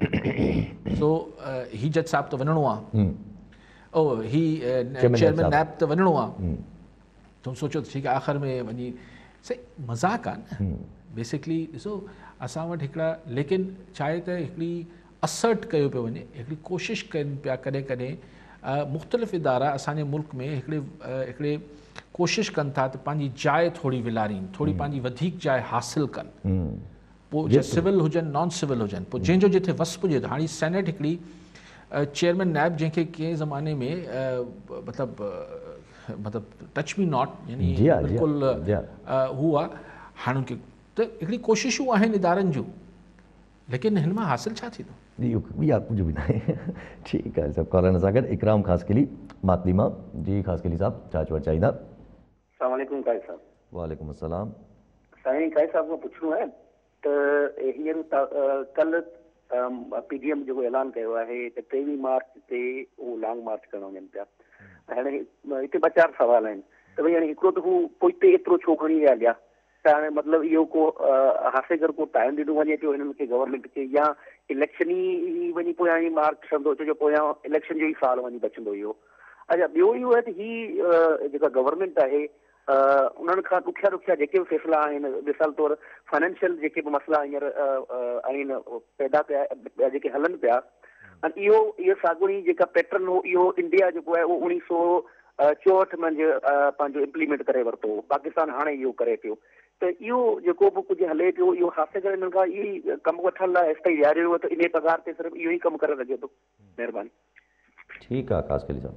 सो ही जज साहब त वञिणो आहे, ओ ही चेयरमैन नैब त वञिणो आहे। त हुन सोचियो त ठीकु आहे आख़िर में वञी सही मज़ाक़ आहे न बेसिकली। ॾिसो असां वटि हिकिड़ा लेकिन छा आहे त हिकिड़ी असर्ट कयो पियो वञे, हिकिड़ी कोशिशि कनि पिया कॾहिं कॾहिं मुख़्तलिफ़ इदारा असांजे मुल्क में हिकिड़े हिकिड़े कोशिशि कनि था त पंहिंजी जाइ थोरी विलारीनि, थोरी पंहिंजी वधीक जाइ हासिलु कनि, पोइ जे सिविल हुजनि नॉन सिविल हुजनि, पोइ जंहिंजो जिथे वस पुॼे त हाणे सेनेट हिकिड़ी चेयरमैन नैब जंहिंखे कंहिं ज़माने में मतिलबु मतिलबु टच मी नॉट यानी बिल्कुलु हू आहे हाणे उनखे त हिकिड़ी कोशिशूं आहिनि इदारनि जूं, लेकिन हिन मां हासिलु छा थींदो? इहा कुझु बि न आहे। ठीकु आहे सभु कॉलर सां गॾु इकराम ख़ासकिली मातली मां। जी ख़ासकिली साहब छा चवणु चाहींदा? अस्सलाम वालेकुम काइद साहब। वालेकुम अस्सलाम। साईं काइद साहब खां पुछणो आहे त हींअर कल्ह पीडीएम जेको ऐलान कयो आहे त टेवीह मार्च ते उहो लॉन्ग मार्च करणु वञनि पिया। हाणे हिते ॿ चारि सवाल आहिनि त भई हाणे हिकिड़ो त हू पोइ एतिरो छो खणी विया हलिया त हाणे मतिलबु इहो को हासिल को टाइम ॾिनो वञे पियो हिननि खे गवर्नमेंट खे, या इलेक्शन ई वञी पोयां ई मार्च कंदो, छो जो पोयां इलेक्शन जो ई साल वञी बचंदो इहो। अच्छा ॿियो इहो आहे त ही जेका गवर्नमेंट आहे उन्हनि खां ॾुखिया ॾुखिया जेके बि फ़ैसिला आहिनि, मिसाल तौरु फाइनेंशियल जेके बि मसइला हींअर आहिनि पैदा पिया जेके हलनि पिया, इहो इहो साॻियो जेका पैटर्न हो इहो इंडिया जेको आहे उहो उणिवीह सौ चोहठि मंझि पंहिंजो इम्प्लीमेंट करे वरितो, पाकिस्तान हाणे इहो करे पियो। त इहो जेको बि कुझु हले पियो इहो हासिल करे हिननि खां इहो कमु वठण लाइ एस ताईं विहारियो हुओ त इन पघार ते सिर्फ़ु इहो ई कमु करे लॻे थो। महिरबानी। ठीकु आहे ख़ासकली साहब।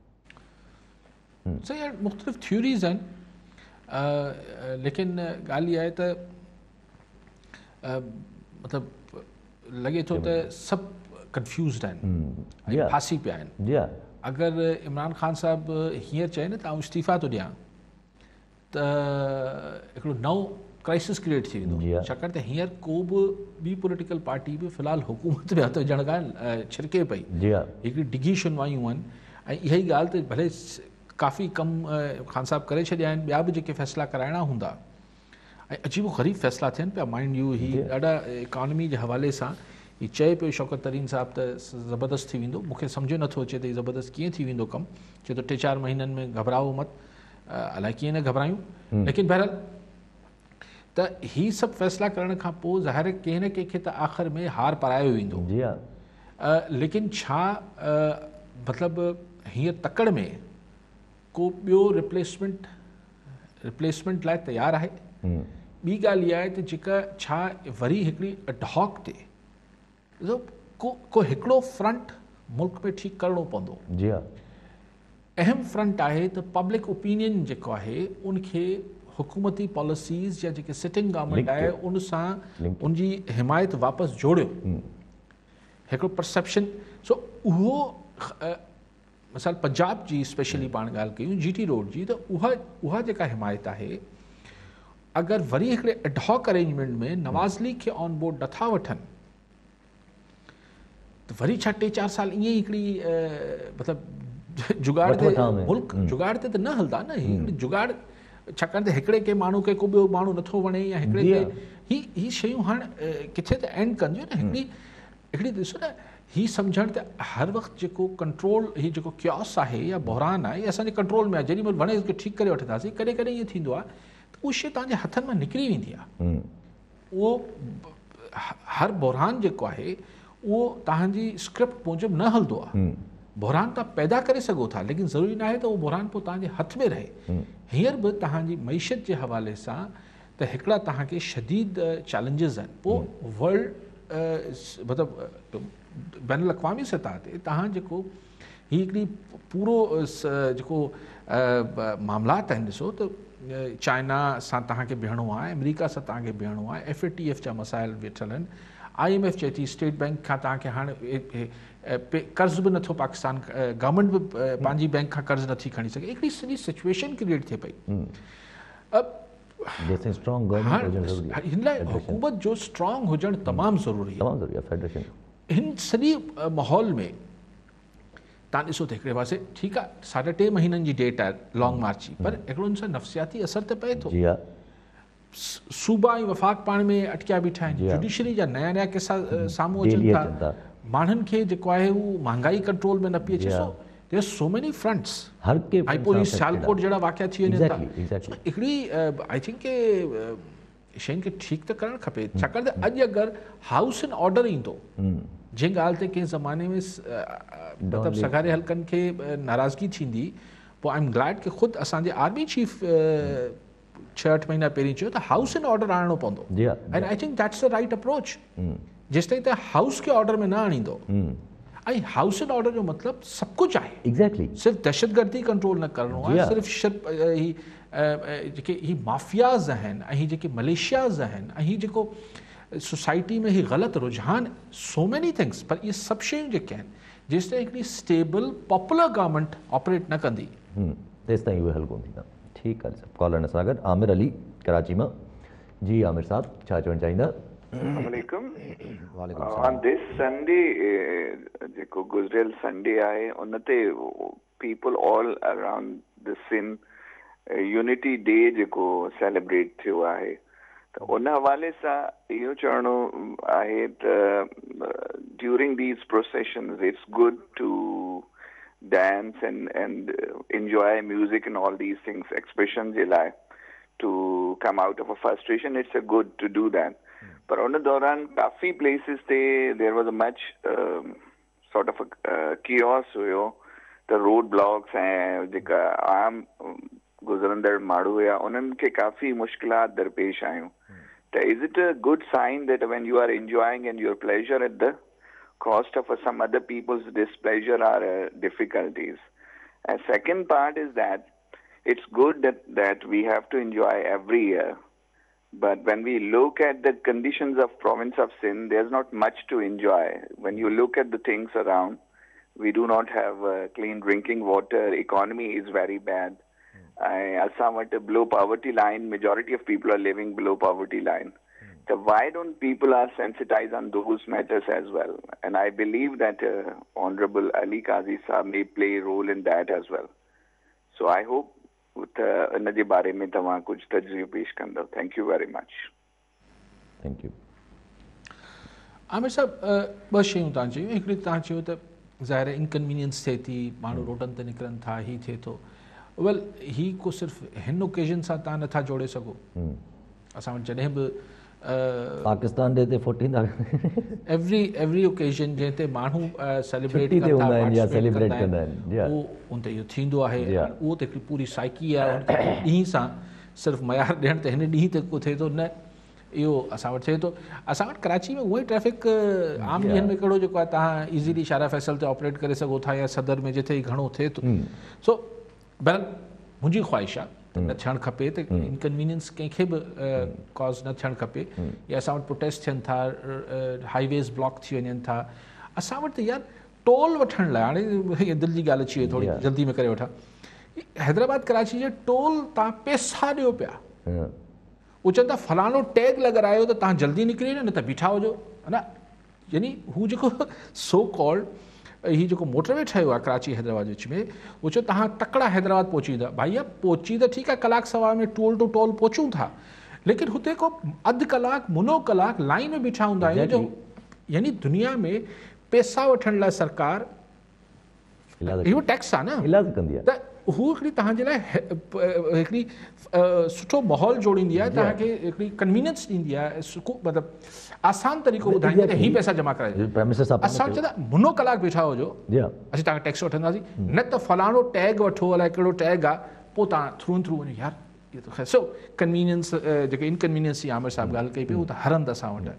सही आहे, मुख़्तलिफ़ थ्योरीज़ आहिनि, लेकिन ॻाल्हि इहा आहे त मतिलबु लॻे थो त सभु कंफ्यूज़ड आहिनि ऐं फासी पिया आहिनि। अगरि इमरान ख़ान साहिबु हींअर चए न त आउं इस्तीफ़ा थो ॾियां त हिकिड़ो नओं क्राइसिस क्रिएट थी वेंदो, छाकाणि त हींअर को बि ॿी पॉलिटिकल पार्टी बि फ़िलहालु हुकूमत में हथु विझण खां छिरके पई, हिकिड़ी डिघी शुनवायूं आहिनि। ऐं इहा ई ॻाल्हि त भले काफ़ी कमु ख़ान साहिबु करे छॾिया आहिनि, ॿिया बि जेके फ़ैसिला कराइणा हूंदा ऐं अजीबो ग़रीब फ़ैसिला थियनि पिया। माइंड यू ही ॾाढा इकॉनमी जे हवाले सां ही चए पियो शौकत तरीन साहिबु त ज़बरदस्त थी वेंदो, मूंखे सम्झ नथो अचे त हीउ ज़बरदस्त कीअं थी वेंदो कमु, छो त टे चारि महीननि में घबराओ मत, अलाए कीअं न घबरायूं। लेकिन बहरहाल त ही सभु फ़ैसिला करण खां पोइ ज़ाहिर कंहिं न कंहिंखे त आख़िर में हार पारायो वेंदो। लेकिन छा मतिलबु हीअं तकड़ में को ॿियो रिप्लेसमेंट रिप्लेसमेंट लाइ तयारु आहे? ॿी ॻाल्हि इहा आहे त जेका छा वरी हिकिड़ी अडहॉक ते को को हिकिड़ो फ्रंट मुल्क में ठीकु करिणो पवंदो। जी हा, अहम फ्रंट आहे त पब्लिक ओपिनियन जेको आहे उनखे हुकूमती पॉलिसीज़ या जेके सिटिंग गवर्नमेंट आहे उन सां उनजी हिमायत वापसि जोड़ियो, हिकिड़ो परसेप्शन। सो उहो मिसाल पंजाब जी स्पेशली पाण ॻाल्हि कयूं जी टी रोड जी, त उहा उहा जेका हिमायत आहे अगरि वरी हिकिड़े एडहॉक अरेंजमेंट में नवाज़ लीग खे ऑन बोर्ड नथा वठनि त वरी छा टे चारि साल ईअं ई हिकिड़ी मतिलबु जुगाड़ ते मुल्क जुगाड़ ते त न हलंदा न, हिकिड़ी जुगाड़ छाकाणि त हिकिड़े के माण्हू खे को ॿियो माण्हू नथो वणे या हिकिड़े खे ही ही शयूं हाणे किथे त एंड कंदियूं न। हिकिड़ी हिकिड़ी ॾिसो न, ही सम्झणु त हर वक़्तु जेको कंट्रोल ही जेको क्योस आहे या बहरान आहे, असांजे कंट्रोल में आहे, जेॾी महिल वणे ठीकु करे वठंदासीं, कॾहिं कॾहिं ईअं थींदो आहे त उहा शइ तव्हांजे हथनि मां निकिरी वेंदी आहे। उहो हर बहरान जेको आहे उहो तव्हांजी स्क्रिप्ट मूजिबि न हलंदो आहे। बहरान तव्हां पैदा करे सघो था, लेकिन ज़रूरी न आहे त उहो बहरान पोइ तव्हांजे हथ में रहे। हींअर बि तव्हांजी मईशत जे हवाले सां त हिकिड़ा तव्हांखे शदीद चैलेंजिस आहिनि। पोइ वर्ल्ड मतिलबु बैन अल-अक़वामी सतह ते तव्हां जेको ही हिकिड़ी पूरो जेको मामलात आहिनि, ॾिसो त चाइना सां तव्हांखे बीहणो आहे, अमेरिका सां तव्हांखे बीहणो आहे, एफ ए टी एफ जा मसाइल वेठल आहिनि, आई एम एफ चए थी स्टेट बैंक खां तव्हांखे हाणे कर्ज़ बि नथो, पाकिस्तान गवर्नमेंट बि पंहिंजी बैंक खां कर्ज़ नथी खणी सघे, हिकिड़ी सॼी सिचुएशन क्रिएट थिए पई। हिन लाइ हुकूमत जो स्ट्रॉन्ग हुजणु तमामु ज़रूरी आहे। हिन सॼी माहौल में तव्हां ॾिसो त हिकिड़े पासे ठीकु आहे साढे टे महीननि जी डेट आहे लॉन्ग मार्च जी, पर हिकिड़ो हुन सां नफ़्सियाती असर त पए थो। सूबा ऐं वफ़ाक़ पाण में अटकिया बीठा आहिनि, जुडिशरी जा नया नया किसा साम्हूं अचनि था, माण्हुनि खे जेको आहे उहो महांगाई कंट्रोल में न पई अचे। So there so many fronts, हर के ऐं पोइ सियालकोट जहिड़ा वाक़िया थी वञनि था। हिकिड़ी आई थिंक के शयुनि खे ठीकु त करणु खपे, छाकाणि त अॼु अगरि हाउस इन ऑर्डर ईंदो, जंहिं ॻाल्हि ते कंहिं ज़माने में मतिलबु सगारे हल्कनि खे नाराज़गी थींदी, पोइ आई एम ग्लैड कि ख़ुदि असांजे आर्मी चीफ छह अठ महीना पहिरीं चयो त हाउस इन ऑर्डर आणणो पवंदो। And I think that's the right approach. जेसिताईं त हाउस खे ऑर्डर में न आणींदो, ऐं हाउस इन ऑर्डर जो मतिलबु सभु कुझु आहे, एग्ज़ैक्टली सिर्फ़ु दहशतगर्दी कंट्रोल न करणो आहे, सिर्फ़ु शिरप ही जेके ही माफ़ियाज़ आहिनि ऐं ही जेके मलेशियाज़ आहिनि ऐं ही जेको सोसाइटी में ही ग़लति रुझान, सो मेनी थिंग्स, पर इहे सभु शयूं जेके आहिनि जेसिताईं हिकिड़ी स्टेबल पॉपुलर गवर्नमेंट ऑपरेट न कंदी तेसिताईं उहे हल कोन थींदा। ठीकु आहे, कॉलर सां गॾु आमिर अली कराची मां। जी आमिर साहब, छा चवणु चाहींदा? ऑन दिस संडे जेको गुज़रियल संडे आहे उन ते people all around the Sindh unity day जेको सेलिब्रेट थियो आहे, त उन हवाले सां इहो चवणो आहे त during these processions it's good to dance and and uh, enjoy music and all these things, expression je lai, to come out of a frustration. It's a good to do that. But on the Doran, kafi places they there was a much um, sort of a uh, chaos. You the roadblocks and the aam guzarandar madu ya unan ke kafi mushkilat darpesh aayu. Is it a good sign that when you are enjoying and your pleasure at the cost of uh, some other people's displeasure or uh, difficulties? And second part is that it's good that, that we have to enjoy every year. But when we look at the conditions of province of Sindh, there's not much to enjoy. When you look at the things around, we do not have uh, clean drinking water. Economy is very bad. Assam at below poverty line, majority of people are living below poverty line. So why don't people are sensitized on those matters as well? And I believe that uh, Honorable Ali Qazi Sahab may play a role in that as well. So I hope इन जे बारे में तव्हां कुझु तजवीज़ पेश कंदव. Thank you very much. Thank you. Aamir साहब, ॿ शयूं तव्हां चयूं. हिकिड़ी तव्हां चयो त ज़ाहिर इनकन्वीनियंस थिए थी, माण्हू रोडनि ते निकिरनि था, हीअ थिए थो. वेल ही को सिर्फ़ु हिन ओकेजन सां तव्हां नथा जोड़े सघो. असां वटि जॾहिं बि पाकिस्तान डे ते फोर्टीन एवरी एवरी ओकेजन जंहिं ते माण्हू सेलिब्रेट कंदा आहिनि, उहो उन ते इहो थींदो आहे. उहो त हिकिड़ी पूरी साइकी आहे. ॾींहं सां सिर्फ़ु मयार ॾियणु त हिन ॾींहं ते को थिए थो न, इहो असां वटि थिए थो. असां वटि कराची में उहो ई ट्रैफ़िक आम ॾींहंनि में कहिड़ो जेको आहे तव्हां इज़ीली शारा फैसल ते ऑपरेट करे सघो था, या सदर में जिथे ई घणो थिए थो. सो बहरहाल मुंहिंजी ख़्वाहिश आहे न थियणु खपे त इनकन्वीनियंस कंहिंखे बि कॉज़ न थियणु खपे. या असां वटि प्रोटेस्ट थियनि था, हाईवेज़ ब्लॉक थी वञनि था. असां वटि त यार टोल वठण लाइ, हाणे दिलि जी ॻाल्हि अची वई थोरी जल्दी में करे वठां, हैदराबाद कराची जे टोल तव्हां पैसा ॾियो पिया, उहो चवनि था फलाणो टैग लॻारायो त तव्हां जल्दी निकिरी वञो, न त बीठा हुजो, है न। यानी हू जेको सो कॉल्ड हीउ जेको मोटरवे ठहियो आहे कराची हैदराबाद विच में, उहो चयो तव्हां तकड़ा हैदराबाद पहुची वेंदा। भैया पहुची त ठीकु आहे, कलाक सवा में टोल टू टोल पहुचूं था, लेकिन हुते को अधु कलाक मुनो कलाक लाइन में बीठा हूंदा आहियूं जो, यानी दुनिया में पैसा वठण लाइ सरकार इहो टैक्स आहे न इलाज कंदी आहे, त हू हिकिड़ी तव्हांजे लाइ हिकिड़ी सुठो माहौल जोड़ींदी आहे, तव्हांखे हिकिड़ी कन्वीनियंस ॾींदी आहे, मतिलबु आसान तरीक़ो ॿुधाईंदी आहे, हीअ पैसा जमा कराइजो। असां चवंदा मुनो कलाक बीठा हुजो, असीं तव्हांखे टैक्स वठंदासीं, न त फलाणो टैग वठो, अलाए कहिड़ो टैग आहे, पोइ तव्हां थ्रू एंड थ्रू वञो। यार इहो त ख़ैर सो कन्वीनियंस जेके इनकन्वीनियंस जी आमिर साहिबु ॻाल्हि कई पई, उहो त हर हंधि असां वटि आहे।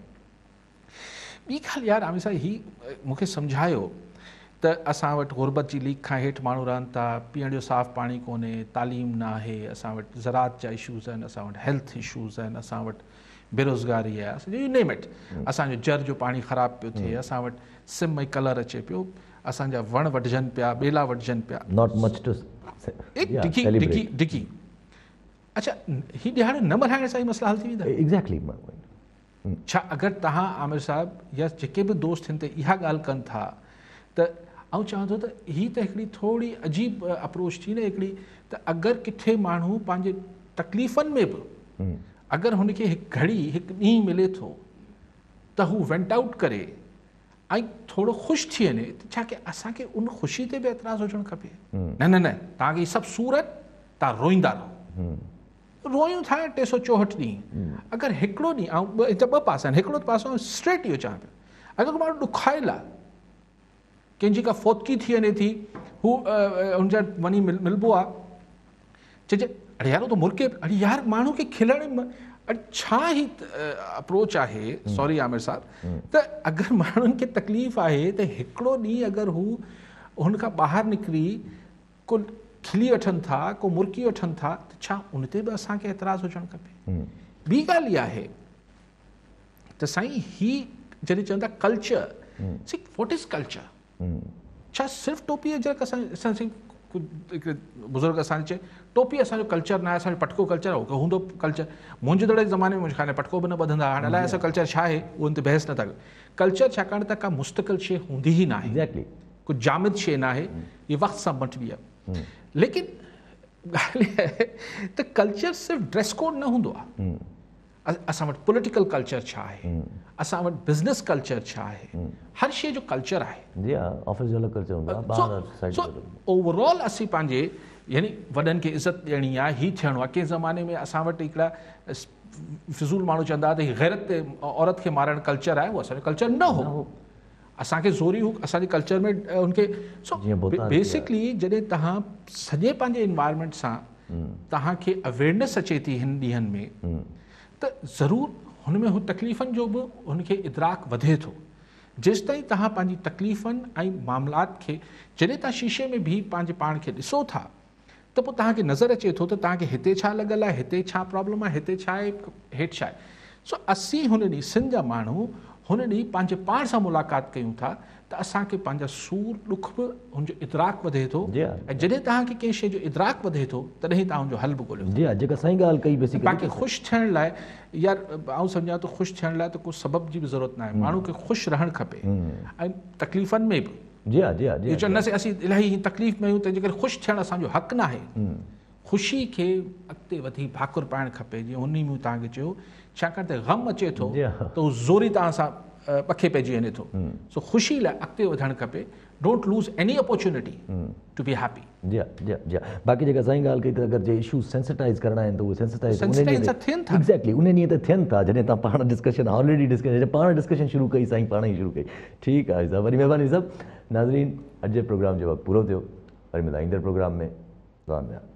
ॿी ॻाल्हि यार आमिर साहिबु हीअ मूंखे सम्झायो त असां वटि गुरबत जी लीक खां हेठि माण्हू रहनि था, पीअण जो साफ़ु पाणी कोन्हे, तालीम न आहे, असां वटि ज़रात जा इशूज़ आहिनि, असां वटि हेल्थ इशूज़ आहिनि, असां वटि बेरोज़गारी आहे, असांजो यू नेम इट, असांजो जर जो पाणी ख़राबु पियो थिए, असां वटि सिम ऐं कलर अचे पियो, असांजा वण वढजनि पिया, ॿेला वढजनि पिया, नॉट मच टू डिकी डिकी डिकी अच्छा हीअ ॾियारे न मल्हाइण सां ई मसला हल थी वेंदा। एग्ज़ैक्टली। छा अगरि तव्हां आमिर साहिबु या जेके बि दोस्त हिन ते इहा ॻाल्हि कनि था, त आउं चवां थो त हीअ त हिकिड़ी थोरी अजीब अप्रोच थी न हिकिड़ी, त अगरि किथे माण्हू पंहिंजे तकलीफ़नि में बि अगरि हुनखे हिकु घड़ी हिकु ॾींहुं मिले थो त हू वेंट आउट करे ऐं थोरो ख़ुशि थी वञे, त छा की असांखे उन ख़ुशी ते बि एतिराज़ु हुजणु खपे। न न न तव्हांखे हीअ सभु सूरत तव्हां रोईंदा रहो, रोयूं था टे सौ चौहठि ॾींहं। अगरि हिकिड़ो ॾींहुं, ऐं हिते ॿ पासा आहिनि, हिकिड़ो पासो स्ट्रेट इहो चवां पियो, अगरि माण्हू ॾुखायल आहे, कंहिंजी का फोतकी थी वञे थी, हू हुनजा वञी मिल मिलबो आहे, चइजे अड़े यार तो मुल्क, अड़े यार माण्हू खे खिलण, अड़े छा ही अप्रोच आहे, सॉरी आमिर साहिबु, त अगरि माण्हुनि खे तकलीफ़ आहे त हिकिड़ो ॾींहुं अगरि हू हुन खां ॿाहिरि निकिरी को खिली वठनि था, को मुर्की वठनि था, त छा उन ते बि असांखे एतिराज़ु हुजणु खपे। ॿी ॻाल्हि इहा आहे त साईं ही जॾहिं चवंदा culture, see what is culture, छा सिर्फ़ु टोपी अजरक असां बुज़ुर्ग असांजे चए टोपी असांजो कल्चर न आहे, असांजो पटको कल्चर आहे, हूंदो कल्चर। मुंहिंजे दड़े ज़माने में मुंहिंजे ख़्याल में पटको बि न ॿधंदा, हाणे अलाए असां कल्चर छा आहे उहो ते बहस नथा कयूं। कल्चर छाकाणि त का मुस्तक़िल शइ हूंदी ई न आहे, एक्ज़ैक्टली कुझु जामिद शइ न आहे, इहा वक़्त सां मटिबी आहे। लेकिन ॻाल्हि इहा आहे त कल्चर सिर्फ़ु ड्रेस कोड न हूंदो आहे, असां वटि पॉलिटिकल कल्चर छा आहे, असां वटि बिज़नेस कल्चर छा आहे, हर शइ जो कल्चर आहे। ओवरऑल असीं पंहिंजे यानी वॾनि खे इज़त ॾियणी आहे, हीअ थियणो आहे। कंहिं ज़माने में असां वटि हिकिड़ा फिज़ूल माण्हू चवंदा हुआ त हीअ गैरत ते औरत खे मारणु कल्चर आहे, उहो असांजो कल्चर न हो, असांखे ज़ोरी हू असांजे कल्चर में हुनखे। सो बेसिकली जॾहिं तव्हां सॼे पंहिंजे इन्वायरमेंट सां तव्हांखे अवेयरनेस अचे थी हिन ॾींहंनि में, त ज़रूरु हुन में हू तकलीफ़ुनि जो बि हुनखे इदराक वधे थो। जेसि ताईं तव्हां पंहिंजी तकलीफ़ुनि ऐं मामलात खे जॾहिं तव्हां शीशे में बीह पंहिंजे पाण खे ॾिसो था, त पोइ तव्हांखे नज़र अचे थो त तव्हांखे हिते छा लॻल आहे, हिते छा प्रॉब्लम आहे, हिते छा आहे, हेठि छा आहे। सो असीं हुन ॾींहुं सिंध जा माण्हू हुन ॾींहुं पंहिंजे पाण सां मुलाक़ात कयूं था, त असांखे पंहिंजा सूर ॾुख बि हुनजो इदराक वधे थो, ऐं जॾहिं तव्हांखे कंहिं शइ जो इदराक वधे थो तॾहिं तव्हां हुनजो हल बि ॻोल्हियो। जी जेका साईं ॻाल्हि कई बेसिकली बाक़ी ख़ुशि थियण लाइ, यार आउं सम्झां थो ख़ुशि थियण लाइ त को सबब जी बि ज़रूरत न आहे, माण्हू खे ख़ुशि रहणु खपे ऐं तकलीफ़ुनि में बि। जी हा जी हा जी चवंदासीं असीं इलाही तकलीफ़ में आहियूं, तंहिंजे करे ख़ुशि थियणु असांजो हक़ न आहे। ख़ुशी खे अॻिते वधी भाकुर पाइणु खपे, जीअं उन में तव्हांखे चयो, छाकाणि त ग़म अचे थो त उहो ज़ोरी तव्हां सां पखे पइजी वञे थो। सो ख़ुशी लाइ अॻिते वधणु खपे, don't lose any opportunity to be happy. जी जी जी बाक़ी जेका साईं ॻाल्हि कई त अगरि जे इशूज़ सेंसिटाइज़ करणा आहिनि त उहे सेंसिटाइज़ थियनि था। एक्ज़ैक्टली उन ॾींहं ते थियनि था जॾहिं तव्हां पाण डिस्कशन ऑलरेडी डिस्कशन पाण डिस्कशन शुरू कई, साईं पाण ई शुरू कई। ठीकु आहे साहिबु, वरी महिरबानी सभु नाज़रीन, अॼु जे प्रोग्राम जो वक़्तु पूरो थियो, वरी मिलां ईंदड़ प्रोग्राम में।